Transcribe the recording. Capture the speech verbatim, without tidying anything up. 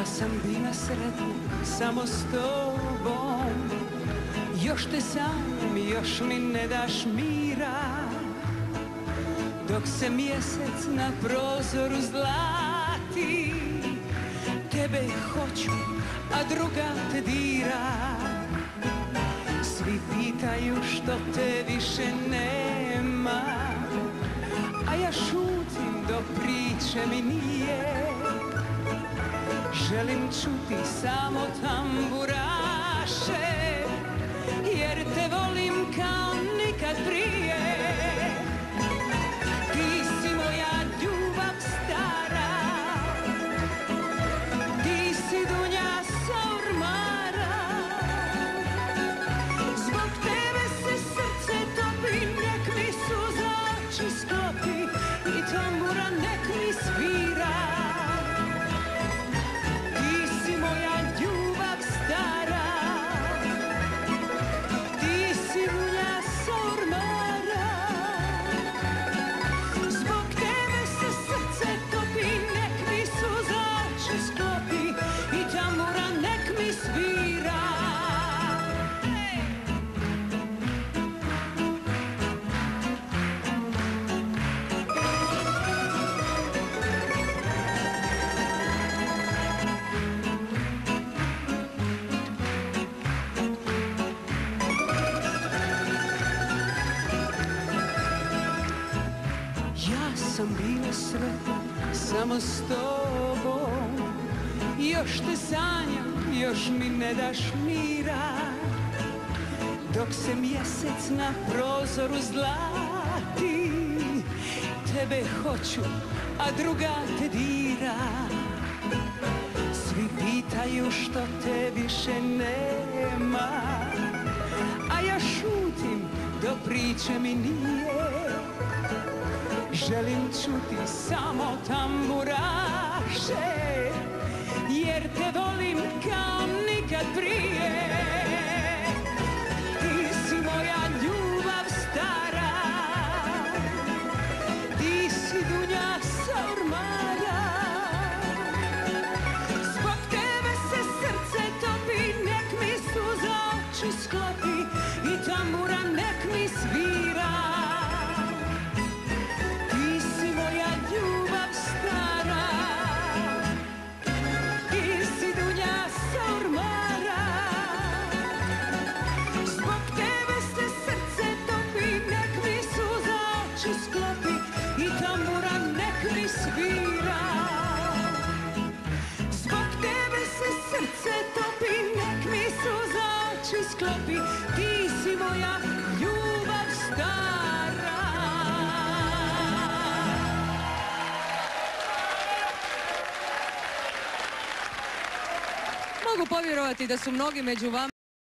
Ja sam bila sretna samo s tobom, još te sanjam, još mi ne daš mira, dok se mjesec na prozoru zlati. Tebe hoću, a druga te dira. Svi pitaju što te više nema, a ja šutim dok priče mi nije. Želim čuti samo tamburaše, jer te volim kao nikad prije. Ti si moja ljubav stara, ti si Dunja sa ormara. Zbog tebe se srce topi, nek mi suza oči sklopi i tambura nek mi svira. Sam bila sretna samo s tobom, još te sanjam, još mi ne daš mira, dok se mjesec na prozoru zlati. Tebe hoću, a druga te dira. Svi pitaju što te više nema, a ja šutim dok priče mi nije. Želim čuti samo tamburaše, jer te volim kao nikad prije. Ti si moja ljubav stara, ti si Dunja sa ormara. Zbog tebe se srce topi, nek mi suza oči sklopi i tambura nek mi svira. Sklopi, ti si moja ljubav stara. Mogu povjerovati da su mnogi među vama